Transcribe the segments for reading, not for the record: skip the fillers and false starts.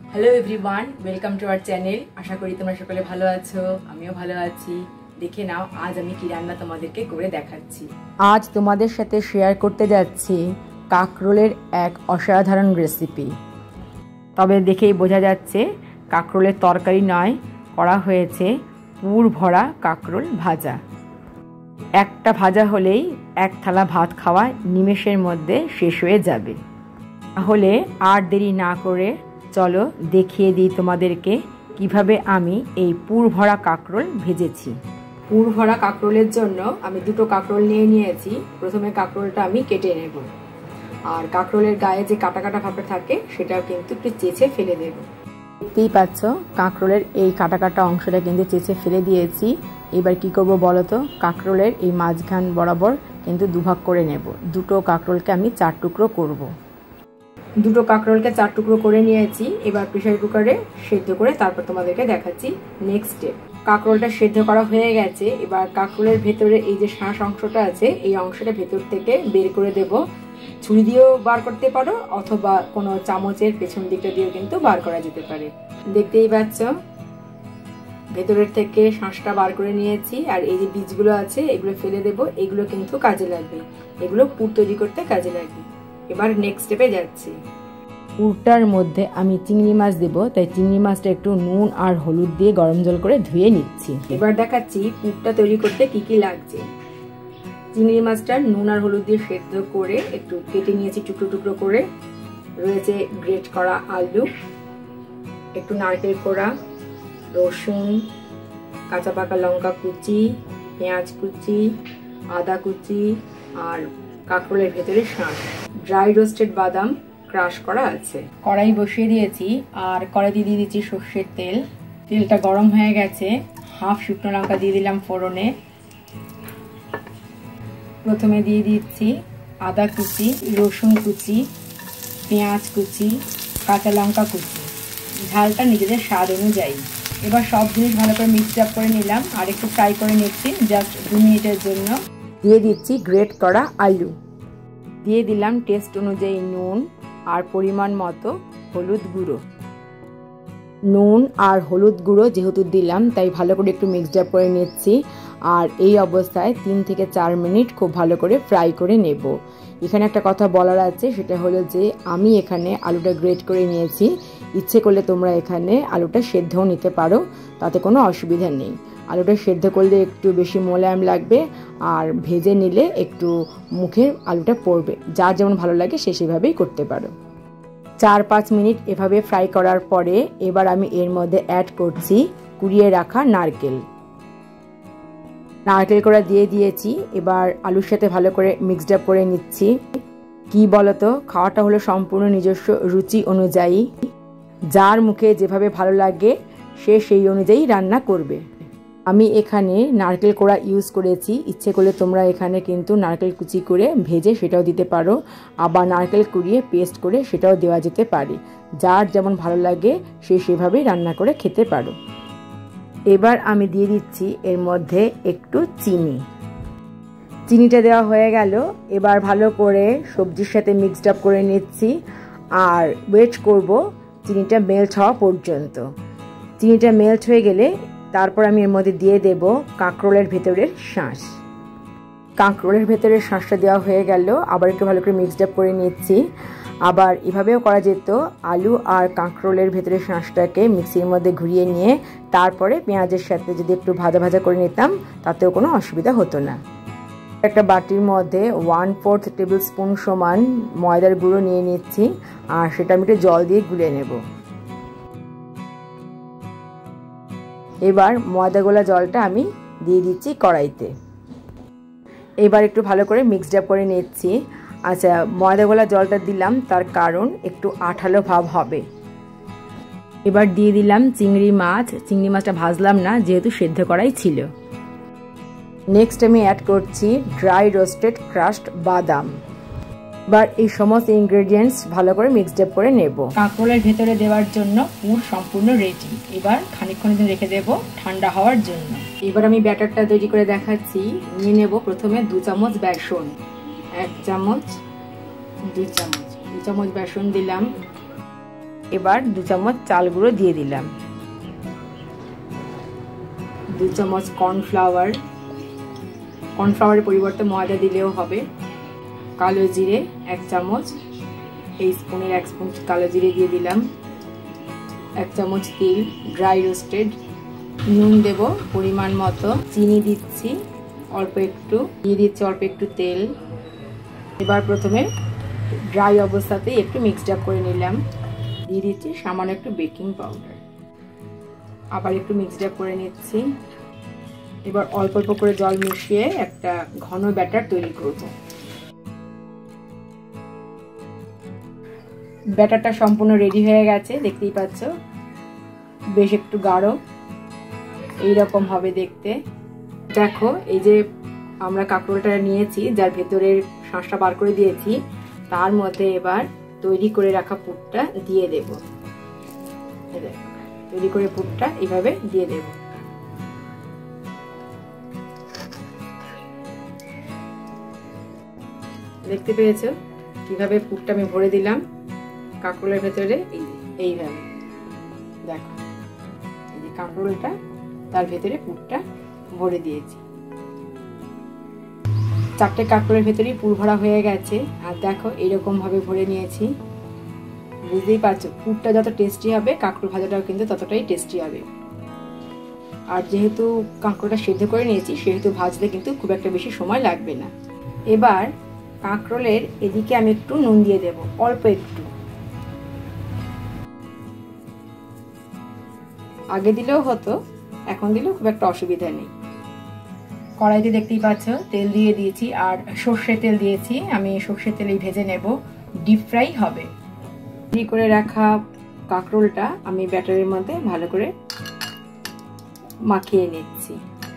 Hello everyone, welcome to our channel. আশা করি তোমরা সকলে ভালো আছো, আমিও ভালো আছি। দেখে নাও আজ আমি কি রান্না তোমাদেরকে করে দেখাচ্ছি। আজ তোমাদের সাথে শেয়ার করতে যাচ্ছি কাকরোলের এক অসাধারণ রেসিপি। তবে দেখেই বোঝা যাচ্ছে কাকরোলের তরকারি নয়, করা হয়েছে পুর ভরা কাকরোল ভাজা। একটা ভাজা হলেই এক থালা ভাত খাওয়া নিমেষের মধ্যে শেষ হয়ে যাবে। তাহলে আর দেরি না করে চলো দেখিয়ে দিই তোমাদেরকে কিভাবে আমি এই পুর ভরা কাকরোল ভেজেছি। পুর ভরা কাকরোলের জন্য আমি দুটো কাকরোল নিয়েছি। প্রথমে কাকরোলটা আমি কেটে নেব, আর কাকরোলের গায়ে যে কাটা কাটা ভাবটা থাকে সেটাও কিন্তু একটু চেঁচে ফেলে দেব। দেখতেই পাচ্ছ কাকরোলের এই কাটা কাটা অংশটা কিন্তু চেঁচে ফেলে দিয়েছি। এবার কি করব বলো তো, কাকরোলের এই মাঝখান বরাবর কিন্তু দুভাগ করে নেব। দুটো কাকরোলকে আমি 4 টুকরো করব। দুটো কাকরোলকে 4 টুকরো করে নিয়েছি। এবার প্রেসার কুকারে সেদ্ধ করে তারপর তোমাদেরকে দেখাচ্ছি নেক্সট স্টেপ। কাকরোলটা সেদ্ধ করা হয়ে গেছে। এবার কাকরোলের ভেতরে এই যে শাঁস অংশটা আছে, এই অংশটা ভেতর থেকে বের করে দেব। ছুরি দিয়েও বার করতে পারো অথবা কোনো চামচের পেছন দিকটা দিয়েও কিন্তু বার করা যেতে পারে। দেখতেই পাচ্ছ ভেতরের থেকে শাঁসটা বার করে নিয়েছি। আর এই যে বীজগুলো আছে এগুলো ফেলে দেব। এগুলো কিন্তু কাজে লাগবে, এগুলো পুর তৈরি করতে কাজে লাগবে। এবার নেক্সট স্টেপে যাচ্ছি। পুরটার মধ্যে আমি চিংড়ি মাছ দেব, তাই চিংড়ি মাছটা একটু নুন আর হলুদ দিয়ে গরম জল করে ধুয়ে নিচ্ছি। এবার দেখাচ্ছি পুরটা তৈরি করতে কি কি লাগছে। চিংড়ি মাছটা নুন আর হলুদ দিয়ে সেদ্ধ করে একটু কেটে নিয়েছি টুকরো টুকরো করে। রয়েছে গ্রেট করা আলু, একটু নারকেল কোড়া, রসুন, কাঁচা পাকা লঙ্কা কুচি, পেঁয়াজ কুচি, আদা কুচি, আর কাকরোলের ভেতরে শাঁস। ড্রাই রোস্টেড বাদাম ক্রাশ করা আছে। কড়াই বসিয়ে দিয়েছি আর কড়াইতে দিয়ে দিচ্ছি সর্ষের তেল। তেলটা গরম হয়ে গেছে। হাফ শুকনো লঙ্কা দিয়ে দিলাম ফোড়নে। প্রথমে দিয়ে দিচ্ছি আদা কুচি, রসুন কুচি, পেঁয়াজ কুচি, কাঁচা লঙ্কা কুচি। ঝালটা নিজেদের স্বাদ অনুযায়ী। এবার সব জিনিস ভালো করে মিক্স আপ করে নিলাম আর একটু ফ্রাই করে নিচ্ছি জাস্ট 2 মিনিটের জন্য। দিয়ে দিচ্ছি গ্রেট করা আলু। দিয়ে দিলাম টেস্ট অনুযায়ী নুন আর পরিমাণ মতো হলুদ গুঁড়ো। নুন আর হলুদ গুঁড়ো যেহেতু দিলাম তাই ভালো করে একটু মিক্সড আপ করে নিচ্ছি। আর এই অবস্থায় 3 থেকে 4 মিনিট খুব ভালো করে ফ্রাই করে নেব। এখানে একটা কথা বলার আছে, সেটা হলো যে আমি এখানে আলুটা গ্রেট করে নিয়েছি। ইচ্ছে করলে তোমরা এখানে আলুটা সেদ্ধও নিতে পারো, তাতে কোনো অসুবিধা নেই। আলুটা সেদ্ধ করলে একটু বেশি মোলায়েম লাগবে, আর ভেজে নিলে একটু মুখে আলুটা পড়বে। যার যেমন ভালো লাগে সে সেভাবেই করতে পারো। 4-5 মিনিট এভাবে ফ্রাই করার পরে এবার আমি এর মধ্যে অ্যাড করছি কুড়িয়ে রাখা নারকেল। নারকেল কোড়া দিয়ে দিয়েছি। এবার আলুর সাথে ভালো করে মিক্সড আপ করে নিচ্ছি। কি বলতো, খাওয়াটা হলো সম্পূর্ণ নিজস্ব রুচি অনুযায়ী। যার মুখে যেভাবে ভালো লাগে সে সেই অনুযায়ী রান্না করবে। আমি এখানে নারকেল কোড়া ইউজ করেছি। ইচ্ছে করলে তোমরা এখানে কিন্তু নারকেল কুচি করে ভেজে সেটাও দিতে পারো, আবার নারকেল কুড়িয়ে পেস্ট করে সেটাও দেওয়া যেতে পারে। যার যেমন ভালো লাগে সে সেভাবেই রান্না করে খেতে পারো। এবার আমি দিয়ে দিচ্ছি এর মধ্যে একটু চিনি। চিনিটা দেওয়া হয়ে গেল। এবার ভালো করে সবজির সাথে মিক্সড আপ করে নিচ্ছি আর ওয়েট করব চিনিটা মেল্ট হওয়া পর্যন্ত। চিনিটা মেল্ট হয়ে গেলে তারপর আমি এর মধ্যে দিয়ে দেব কাঁকরোলের ভেতরের শাঁস। কাঁকরোলের ভেতরের শাঁসটা দেওয়া হয়ে গেল। আবার একটু ভালো করে মিক্সড আপ করে নিচ্ছি। আবার এভাবেও করা যেত, আলু আর কাঁকরোলের ভেতরের শাঁসটাকে মিক্সির মধ্যে ঘুরিয়ে নিয়ে তারপরে পেঁয়াজের সাথে যদি একটু ভাজা ভাজা করে নিতাম তাতেও কোনো অসুবিধা হতো না। একটা বাটির মধ্যে 1/4 টেবিল স্পুন সমান ময়দার গুঁড়ো নিয়ে নিচ্ছি আর সেটা আমি একটু জল দিয়ে গুলে নেব। এবার ময়দা গোলা জলটা আমি দিয়ে দিচ্ছি কড়াইতে। এবার একটু ভালো করে মিক্সড আপ করে নিচ্ছি। আচ্ছা, ময়দা গোলা জলটা দিলাম তার কারণ একটু আঠালো ভাব হবে। এবার দিয়ে দিলাম চিংড়ি মাছ। চিংড়ি মাছটা ভাজলাম না যেহেতু সেদ্ধ করাই ছিল। নেক্সট আমি অ্যাড করছি ড্রাই রোস্টেড ক্রাশড বাদাম। এবার এই সমস্ত ইনগ্রেডিয়েন্টস ভালো করে মিক্সড আপ করে নেব। কাঁকরোলের ভেতরে দেওয়ার জন্য পুর সম্পূর্ণ রেডি। এবার খানিকক্ষণ রেখে দেব ঠান্ডা হওয়ার জন্য। এবার আমি ব্যাটারটা তৈরি করে দেখাচ্ছি। নিয়ে নেব প্রথমে 2 চামচ বেসন। 1 চামচ, 2 চামচ, 2 চামচ বেসন দিলাম। এবার 2 চামচ চাল গুঁড়ো দিয়ে দিলাম, 2 চামচ কর্নফ্লাওয়ারের পরিবর্তে ময়দা দিলেও হবে, কালো জিরে 1 চামচ, এই স্পুনের 1 স্পুন কালো জিরে দিয়ে দিলাম, 1 চামচ তিল ড্রাই রোস্টেড, নুন দেব পরিমাণ মতো, চিনি দিচ্ছি অল্প একটু, দিয়ে দিচ্ছি অল্প একটু তেল। এবার প্রথমে ড্রাই অবস্থাতেই একটু মিক্সড আপ করে নিলাম, দিয়ে দিচ্ছি সামান্য একটু বেকিং পাউডার, আবার একটু মিক্সড আপ করে নিচ্ছি। এবার অল্প অল্প করে জল মিশিয়ে একটা ঘন ব্যাটার তৈরি করব। ব্যাটারটা সম্পূর্ণ রেডি হয়ে গেছে, দেখতেই পাচ্ছ বেশ একটু গাঢ় এইরকম হবে দেখতে। দেখো এই যে আমরা কাঁকরোলটা নিয়েছি, যার ভেতরের শাঁসটা বার করে দিয়েছি, তার মধ্যে এবার তৈরি করে রাখা পুরটা দিয়ে দেব। তৈরি করে পুরটা এইভাবে দিয়ে দেব। দেখতে পেয়েছো কিভাবে পুরটা আমি ভরে দিলাম কাঁকরোলের ভেতরে, এইভাবে দেখো এই যে কাঁকরোলটা তার ভেতরে পুরটা ভরে দিয়েছি। 4টে কাঁকরোলের ভেতরেই পুর ভরা হয়ে গেছে। আর দেখো এইরকম ভাবে ভরে নিয়েছি, বুঝতেই পারছো পুরটা যত টেস্টি হবে কাঁকরোল ভাজাটাও কিন্তু ততটাই টেস্টি হবে। আর যেহেতু কাঁকরোলটা সেদ্ধ করে নিয়েছি সেহেতু ভাজতে কিন্তু খুব একটা বেশি সময় লাগবে না। এবার কাঁকরোলের এদিকে আমি একটু নুন দিয়ে দেব, অল্প একটু, আগে দিলেও হতো, এখন দিলেও খুব একটা অসুবিধা নেই। কড়াইতে দেখতেই পাচ্ছ তেল দিয়ে দিয়েছি, আর সর্ষের তেল দিয়েছি, আমি সর্ষের তেলেই ভেজে নেব, ডিপ ফ্রাই হবে। রেডি করে রাখা কাঁকরোলটা আমি ব্যাটারের মধ্যে ভালো করে মাখিয়ে নিচ্ছি।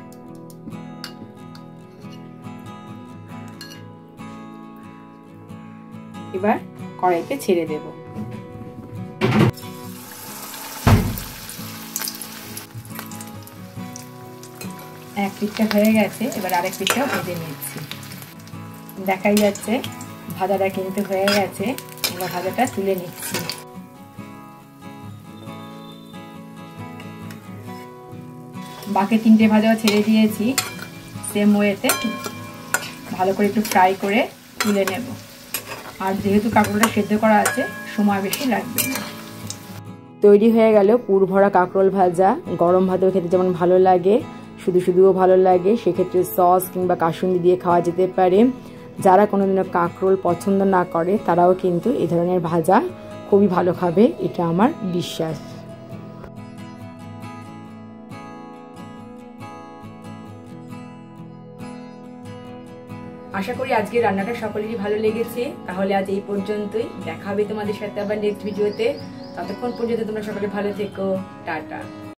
এবার কড়াইতে ছেড়ে দেব। এক পিঠটা হয়ে গেছে, এবার আরেক পিঠটাও ভেজে নিচ্ছি। দেখাই যাচ্ছে ভাজাটা কিন্তু হয়ে গেছে, এবার ভাজাটা তুলে নিচ্ছি। বাকি 3টে ভাজাও ছেড়ে দিয়েছি, সেম ওয়েতে ভালো করে একটু ফ্রাই করে তুলে নেব। আর যেহেতু কাঁকরোলটা সেদ্ধ করা আছে সময় বেশি লাগবে না। তৈরি হয়ে গেল পুর ভরা কাঁকরোল ভাজা। গরম ভাতেও খেতে যেমন ভালো লাগে, শুধু শুধুও ভালো লাগে, সেক্ষেত্রে সস কিংবা কাসুন্দি দিয়ে খাওয়া যেতে পারে। যারা কোনোদিনও কাঁকরোল পছন্দ না করে তারাও কিন্তু এই ধরনের ভাজা খুবই ভালো খাবে, এটা আমার বিশ্বাস। আশা করি আজকের রান্নাটা সকলেরই ভালো লেগেছে। তাহলে আজ এই পর্যন্তই, দেখা হবে তোমাদের সাথে আবার নেক্সট ভিডিওতে। ততক্ষণ পর্যন্ত তোমরা সকলে ভালো থেকো, টাটা।